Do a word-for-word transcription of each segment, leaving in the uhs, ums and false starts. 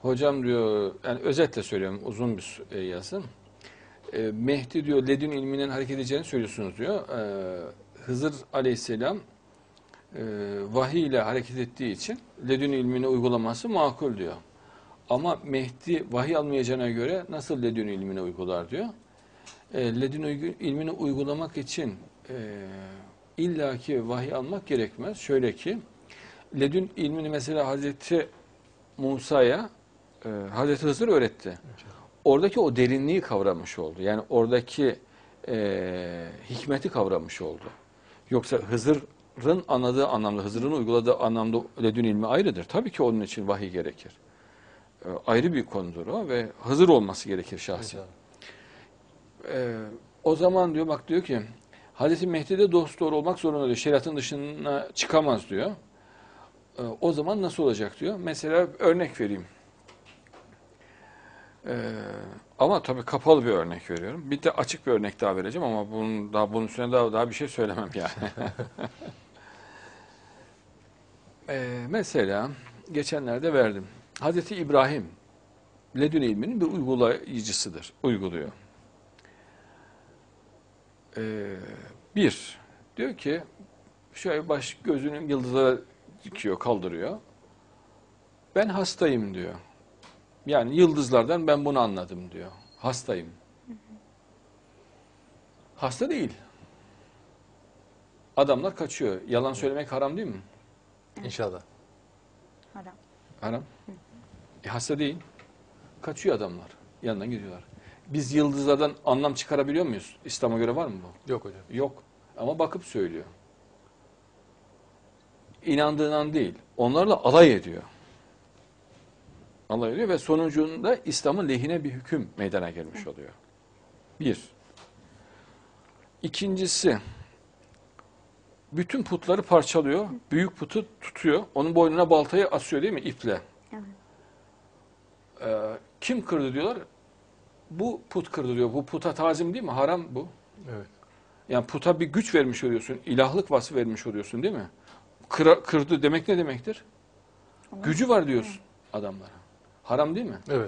Hocam diyor, yani özetle söylüyorum, uzun bir e, yazı. E, Mehdi diyor ledün ilminin hareket edeceğini söylüyorsunuz diyor. E, Hızır Aleyhisselam e, vahiy ile hareket ettiği için ledün ilmini uygulaması makul diyor. Ama Mehdi vahiy almayacağına göre nasıl ledün ilmini uygular diyor. E, ledün ilmini uygulamak için e, illaki vahiy almak gerekmez. Şöyle ki, ledün ilmini mesela Hazreti Musa'ya e, Hazreti Hızır öğretti. Oradaki o derinliği kavramış oldu. Yani oradaki e, hikmeti kavramış oldu. Yoksa Hızır'ın anladığı anlamda, Hızır'ın uyguladığı anlamda ledün ilmi ayrıdır. Tabii ki onun için vahiy gerekir. E, ayrı bir konudur o ve Hızır olması gerekir şahsen. E, o zaman diyor, bak diyor ki, Hazreti Mehdi de dosdoğru olmak zorunda diyor. Şeriatın dışına çıkamaz diyor. E, o zaman nasıl olacak diyor. Mesela örnek vereyim. Ee, ama tabii kapalı bir örnek veriyorum. Bir de açık bir örnek daha vereceğim ama bunun daha bunun üstüne daha daha bir şey söylemem yani. ee, mesela geçenlerde verdim. Hazreti İbrahim ledün ilminin bir uygulayıcısıdır. Uyguluyor. Ee, bir diyor ki şöyle baş gözünün yıldızlara dikiyor, kaldırıyor. Ben hastayım diyor. Yani yıldızlardan ben bunu anladım diyor. Hastayım. Hasta değil. Adamlar kaçıyor. Yalan söylemek haram değil mi? İnşallah. Haram. Haram. E, hasta değil. Kaçıyor adamlar. Yanından gidiyorlar. Biz yıldızlardan anlam çıkarabiliyor muyuz? İslam'a göre var mı bu? Yok hocam. Yok. Ama bakıp söylüyor. İnandığından değil. Onlarla alay ediyor. Alay ediyor ve sonucunda İslam'ın lehine bir hüküm meydana gelmiş oluyor. Bir. İkincisi, bütün putları parçalıyor. Büyük putu tutuyor. Onun boynuna baltayı asıyor değil mi? İple. Evet. Ee, kim kırdı diyorlar? Bu put kırdı diyor. Bu puta tazim değil mi? Haram bu. Evet. Yani puta bir güç vermiş oluyorsun. İlahlık vasfı vermiş oluyorsun değil mi? Kıra, kırdı demek ne demektir? Gücü var diyorsun adamlara. Haram değil mi? Evet.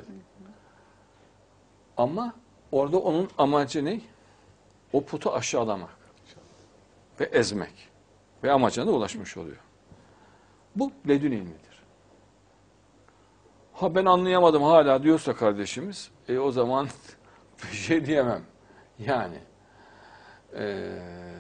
Ama orada onun amacı ne? O putu aşağılamak ve ezmek ve amacına da ulaşmış oluyor. Bu ledün ilmidir. Ha ben anlayamadım hala diyorsa kardeşimiz, e, o zaman bir şey diyemem. Yani e,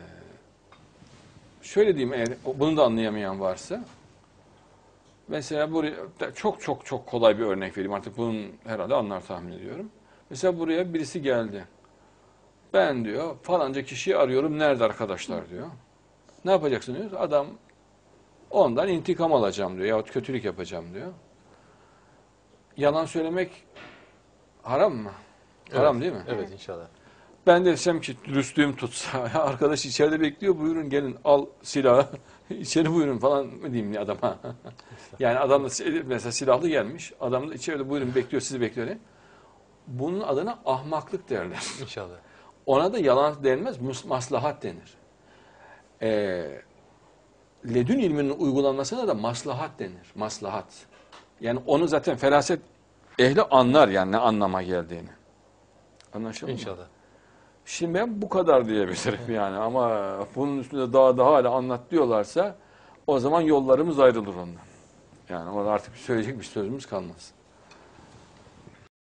şöyle diyeyim, eğer bunu da anlayamayan varsa, mesela buraya çok çok çok kolay bir örnek vereyim, artık bunun herhalde anlar tahmin ediyorum. Mesela buraya birisi geldi. Ben diyor falanca kişiyi arıyorum, nerede arkadaşlar diyor. Ne yapacaksın diyor. Adam ondan intikam alacağım diyor yahut kötülük yapacağım diyor. Yalan söylemek haram mı? Evet. Haram değil mi? Evet inşallah. Ben de desem ki dürüstlüğüm tutsa, arkadaş içeride bekliyor, buyurun gelin al silahı, içeri buyurun falan mı diyeyim ya adama. Yani adam da mesela silahlı gelmiş, adam da içeride buyurun bekliyor, sizi bekliyor. Bunun adına ahmaklık derler. İnşallah. Ona da yalan denmez, maslahat denir. Ee, ledün ilminin uygulanmasına da maslahat denir. Maslahat. Yani onu zaten feraset ehli anlar yani ne anlama geldiğini. Anlaşıldı mı? İnşallah. Şimdi ben bu kadar diyebilirim yani ama bunun üstünde daha daha hala anlat diyorlarsa o zaman yollarımız ayrılır ondan. Yani orada artık söyleyecek bir sözümüz kalmaz.